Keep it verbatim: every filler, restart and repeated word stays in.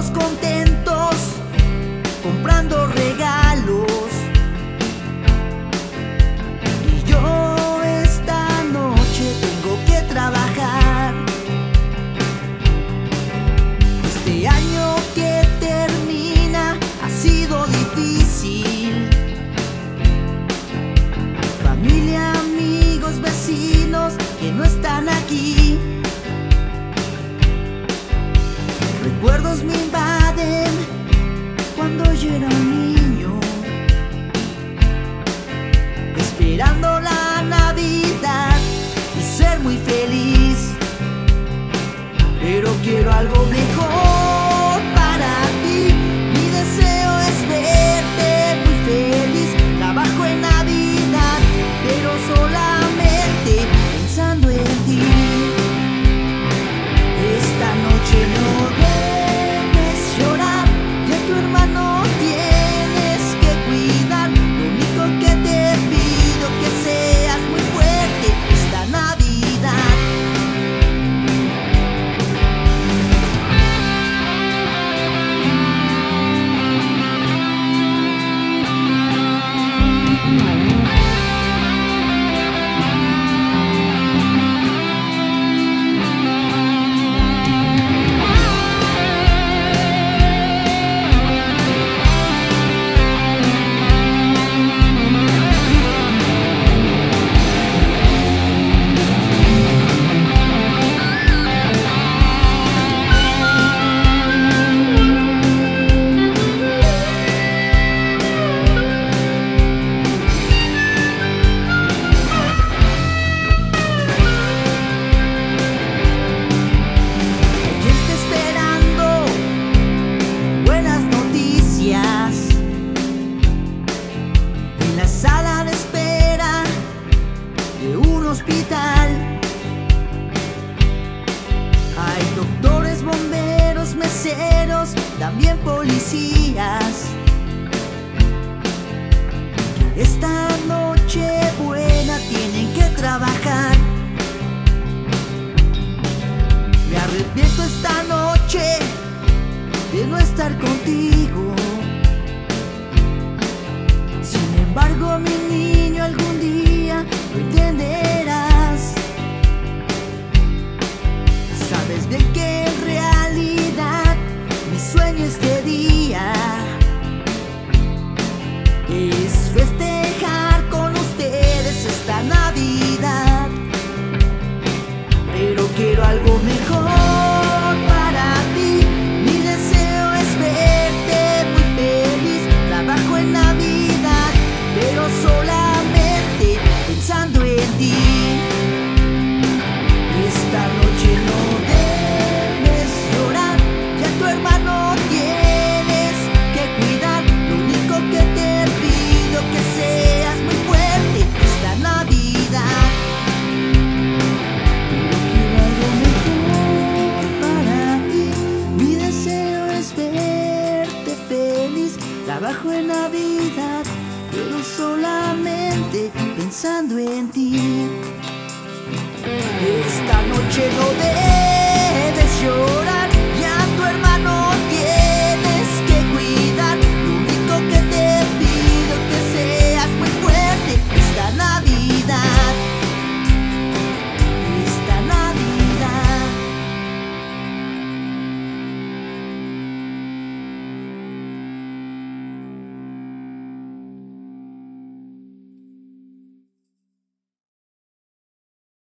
contentos comprando regalos. Y yo esta noche tengo que trabajar. Este año que termina ha sido difícil. Familia, amigos, vecinos que no están aquí. Recuerdos me invaden cuando yo era un niño, esperando la Navidad y ser muy feliz. Pero quiero algo mejor para ti. Mi deseo es verte muy feliz. Trabajo en Navidad, pero solamente pensando en ti. Esta noche no debes llorar, que a tu hermano tienes que cuidar. Lo único que te pido que seas muy fuerte esta Navidad. Hospital hay doctores, bomberos, meseros, también policías. Esta noche buena tienen que trabajar. Me arrepiento esta noche de no estar contigo. Sin embargo, mi niño, algún día lo entenderás. Sabes bien que en realidad mi sueño este día es festejar con ustedes esta Navidad. Pero quiero algo mejor para ti. Mi deseo es verte muy feliz. Trabajo en Navidad, pero solamente pensando en ti. Esta noche no debes llorar, que a tu hermano tienes que cuidar. Lo único que te pido que seas muy fuerte esta Navidad. Pero quiero algo mejor para ti. Mi deseo es verte feliz. Trabajo en Navidad, pero solamente pensando en ti. Esta noche no